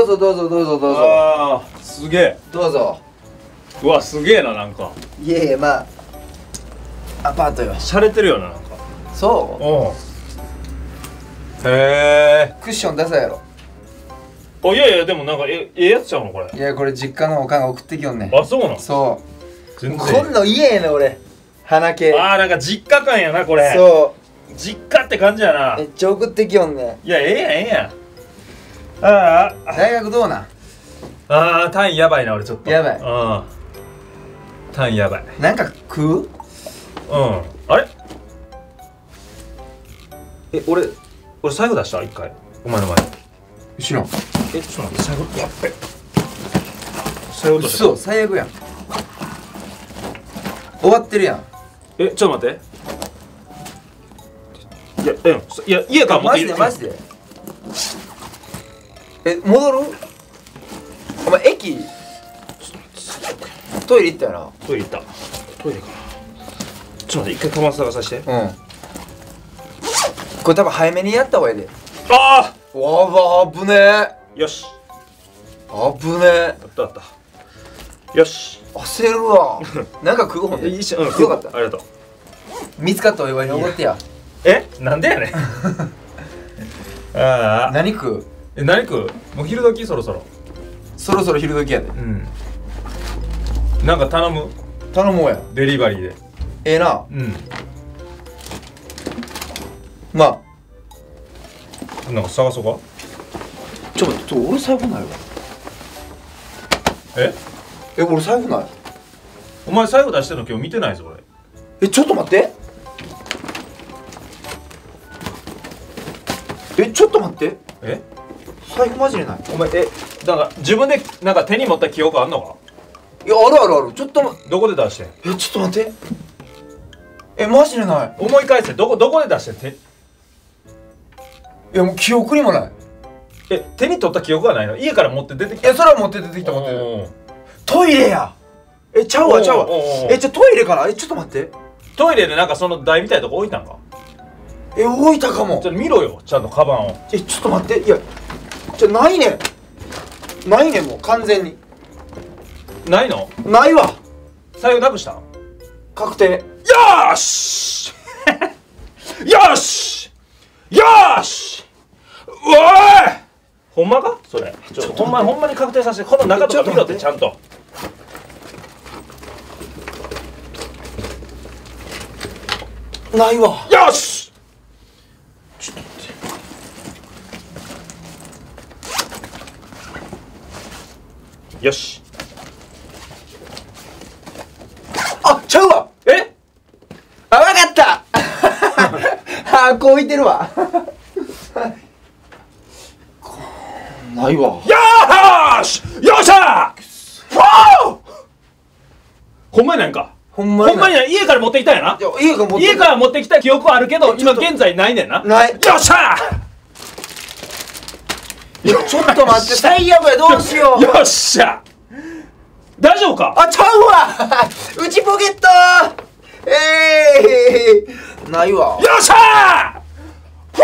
どうぞどうぞどうぞどうぞ。 ああ、すげえ。 どうぞ。 うわ、すげえな、なんか。 いえいえ、まあアパートよ。 洒落てるよな、なんか。 そうん。へえ。 うクッション出さやろ。 あ、いやいや、でもなんかええやつちゃうのこれ。 いや、これ実家のおかんが送ってきよんねん。 あ、そうなの。 そう全然。 こんの家やねん俺。花系。 ああ、なんか実家感やな、これ。 そ実家って感じやな。 うめっちゃ送ってきよんねん。 いや、ええやん、ええやん。ああ、 大学どうなん？ ああ、単位やばいな、俺ちょっと。 やばい。 うん。単位やばい。 なんか食う？ うん。あれ？俺財布出した一回。お前の前で。 知らん。 ちょっと待って、財布、やっべ。財布落とした。 そう、最悪やん。終わってるやん。 ちょっと待って。いや、家から持ってきて。 マジで戻る？お前駅トイレ行ったよな。 トイレ行った。トイレかな。ちょっと待って、一回カバン探させて。 うん。これ多分早めにやった方がいいで。 あうわ、危ねえ。 あ、よし。 危ねえ。 やったやった。よし。 焦るわ。なんか食うほんで。 一緒、うん、 よかった。 ありがとう。 見つかったお祝いにおごってや。 なんでやねん。ああ。 何食う？ 何食う？もう昼時そろそろ。 そろそろ昼時やで。 うん。なんか頼む？ 頼もうや。 デリバリーで。 ええな。 うん。 まあなんか探そうか。 ちょっと俺財布ないわ。俺財布ない。 お前財布出してるの今日見てないぞ俺。 ちょっと待って。ちょっと待って。財布マジでない。 お前なんか自分でなんか手に持った記憶あんのか。 いや、あるあるある。ちょっとどこで出してん？ ちょっと待って。マジでない。 思い返せ。どこで出してん？ いや、もう記憶にもない。 手に取った記憶がないの？家から持って出てきた。 いや、それは持って出てきた持ってる。 おートイレや。ちゃうわちゃうわ。 おートイレかな。ちょっと待って。 トイレでなんかその台みたいなとこ置いたんか。 置いたかも。 ちょっと見ろよ、ちゃんとカバンを。 ちょっと待って。いや、ないねん。ないねん、もう完全に。 ないの？ ないわ。 財布なくしたん？ 確定。 よーしよーしよーしおいほんまかそれ。ほんまに確定させて。この中とか見ろってちゃんと。 ないわ。 よしちょっと待って。よし。 ちゃうわ。わかったこう置いてるわ。ないわ。 よーしよっしゃーほんまになんか。 ほんまにない。家から持ってきたんやな。家から持ってきた記憶はあるけど今現在ないねんな。 ない。 よっしゃーちょっと待って。最悪や。どうしよう。 よっしゃ大丈夫か。 ちゃうわ。内ポケットないわ。 よっしゃー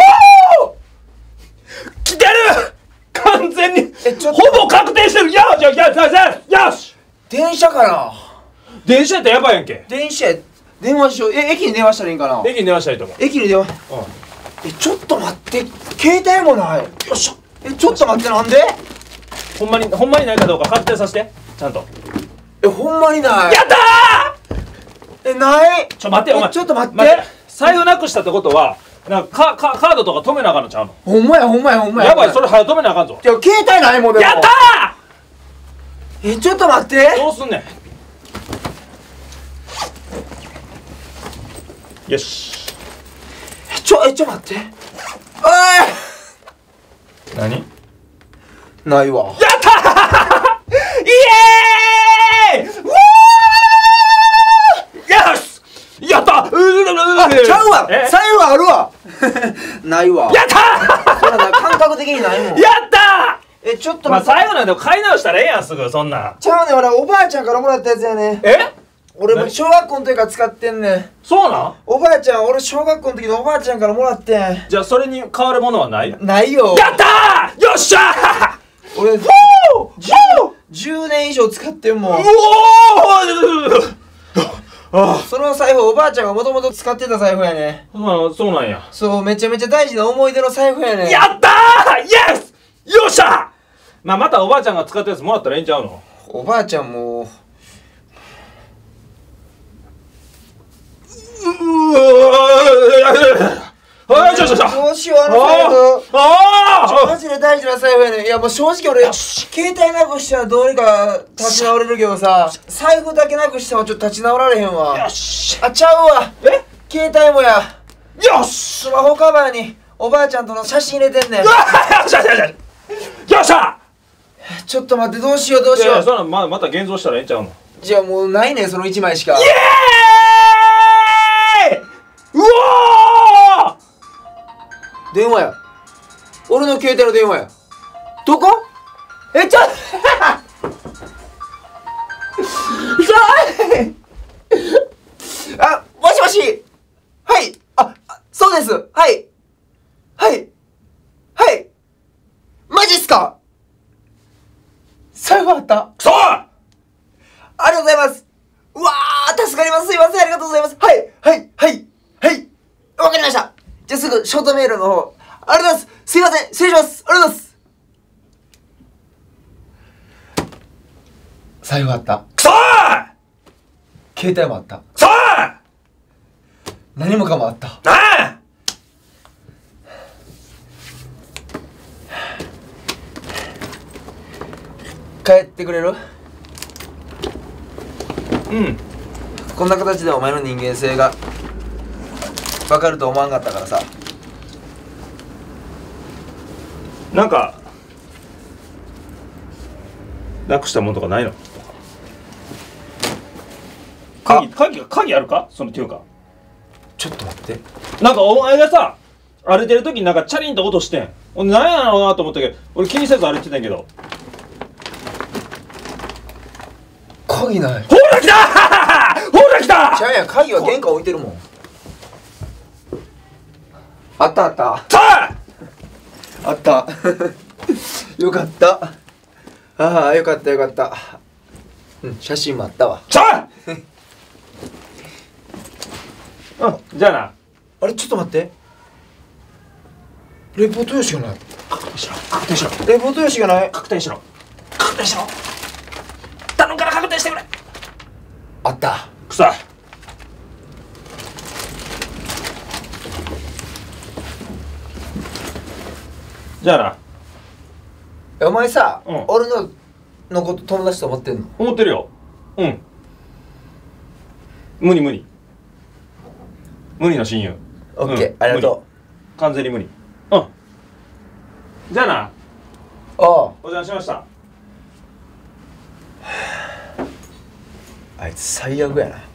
来てる完全にほぼ確定してる。よし電車かな。 電車やったらやばいやんけ。 電話しよう。駅に電話したらいいんかな。 駅に電話したらいいと思う。 駅に電話。ちょっと待って。携帯もない。よっしゃ。ちょっと待って。なんで？ ほんまにないかどうか確定させてちゃんと。 ほんまにない。 やったー。ない。 待ってよお前。 ちょっと待って。 財布なくしたってことはなんかカードとか止めなあかんのちゃうの？ ほんまや。 やばい、それ早止めなあかんぞ。 携帯ないもん。でもやったー。ちょっと待って。 どうすんねん。よし。 ちょ待って。 何？ ないわ。 やったーイエーイウォーよしやったちゃうわ。財布あるわ。ないわ。 やったーそれな感覚的にないもん。 やったーちょっと待って。 最後なんで買い直したらええやんすぐそんな。 ちゃうねん。俺おばあちゃんからもらったやつやね。俺も小学校の時から使ってんねん。 そうなん？ おばあちゃん、俺小学校の時のおばあちゃんからもらってん。 じゃあそれに変わるものはない？ ないよ。 やったーよっしゃー俺 10 10年以上使ってんもん。 うおその財布おばあちゃんがもともと使ってた財布やね。 そうなんや。 そう、めちゃめちゃ大事な思い出の財布やね。 やったーイエスよっしゃまたおばあちゃんが使ったやつもらったらええんちゃうの？ おばあちゃんもどうしようどうしようあの財布。マジで大事な財布やねん。いやもう正直俺携帯なくしたらどうにか立ち直れるけどさ、財布だけなくしたらちょっと立ち直られへんわ。 よしあ、ちゃうわ。携帯もや。 よしスマホカバーにおばあちゃんとの写真入れてんねん。 よっしゃよっしゃちょっと待って、どうしようどうしいやいや、 よう。 そんなまた現像したらええんちゃうの？ じゃあもうないねん、その1枚しか。 イエーイうおー電話や。俺の携帯の電話や。どこ？え、ちょあ、もしもし。はい。そうです。はい。はい。はい。マジっすか？財布あった。 くそありがとうございます。うわー、助かります。すいません。ありがとうございます。はい。はい。はい。はい。わかりました。じゃあすぐショートメールの方。ありがとうございます。すいません。失礼します。ありがとうございます。財布あった。 くそー携帯もあった。 くそー何もかもあった。 なあ帰ってくれる？こんな形でお前の人間性が分かると思わんかったからさ。 なんかなくしたものとかないの？鍵あるか？そのっていうか、 ちょっと待って。 なんかお前がさ歩いてる時になんかチャリンと音してん。俺何やろうなと思ったけど、俺気にせず歩いてたんやけど。 鍵ない。 ほら来たほら来たちゃうやん、鍵は玄関置いてるもん。あったあった。 さああったよかった。ああ、よかったよかった。写真もあったわ。 さあじゃあな。 あれ、ちょっと待って。レポート用紙がない。 確定しろ確定しろレポート用紙がない。 確定しろ確定しろ頼むから確定してくれ。 あった。 くさじゃあな。 お前さ、 うん俺のこと友達と思ってんの？ 思ってるよ。無理の親友。 オッケー、ありがとう。完全に無理。じゃあな。 う。おう。 お邪魔しました。 あいつ最悪やな。